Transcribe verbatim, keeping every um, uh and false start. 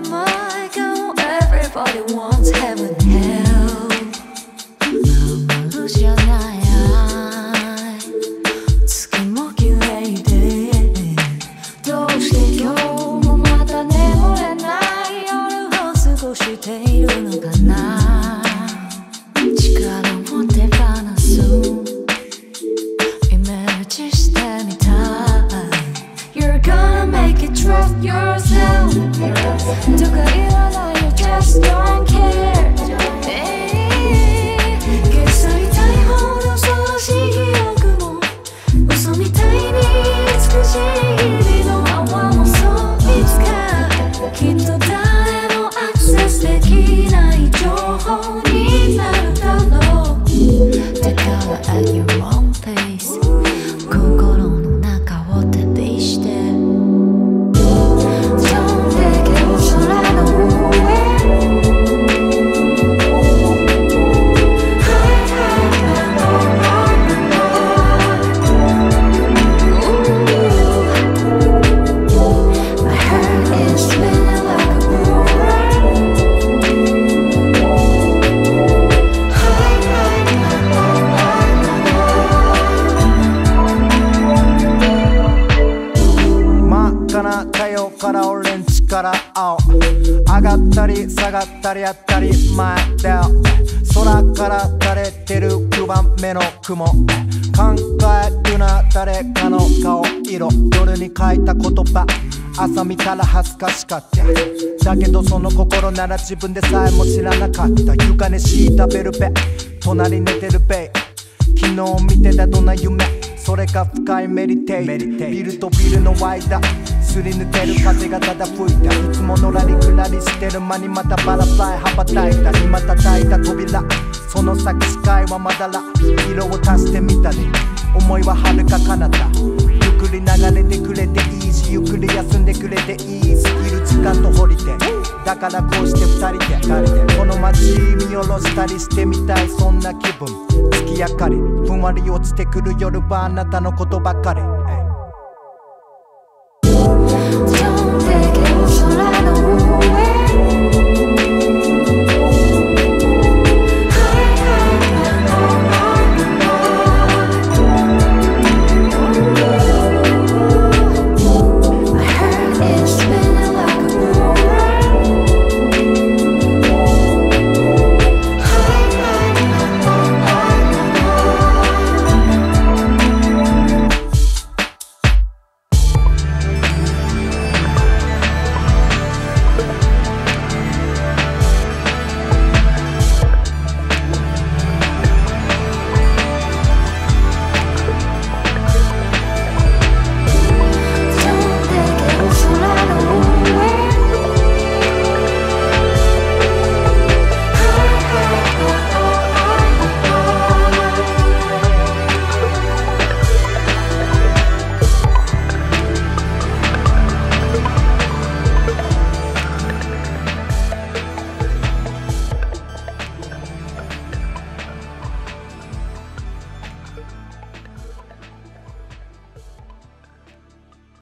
my God, everybody wants heaven and hell. まるじゃない月も綺麗でどうして今日もまた眠れない夜を過ごしているのかな力を手放すイメージしてみたい You're gonna make it trust yourself とか言わないよ just don't care 消さりたいほど恐ろしい記憶も嘘みたいに美しい日々の泡もそういつかきっと誰もアクセスできない情報になるだろうだから at your own pace 心の中を旅して太陽からオレンジから青上がったり下がったり当たり前だよ空から垂れてるきゅうばんめの雲考えるな誰かの顔色夜に書いた言葉朝見たら恥ずかしかっただけどその心なら自分でさえも知らなかった床に敷いたベルベ隣寝てるベイ昨日見てたどんな夢それが深いメディテイトビルとビルの間すり抜ける風がただ吹いたいつものらりくらりしてる間にまたバラフライ羽ばたいた今叩いた扉その先視界はまだら色を足してみたり思いは遥か彼方ゆっくり流れてくれていいしゆっくり休んでくれていい過ぎる時間とホリデーだからこうして二人でこの街見下ろしたりしてみたいそんな気分月明かりふんわり落ちてくる夜はあなたのことばかり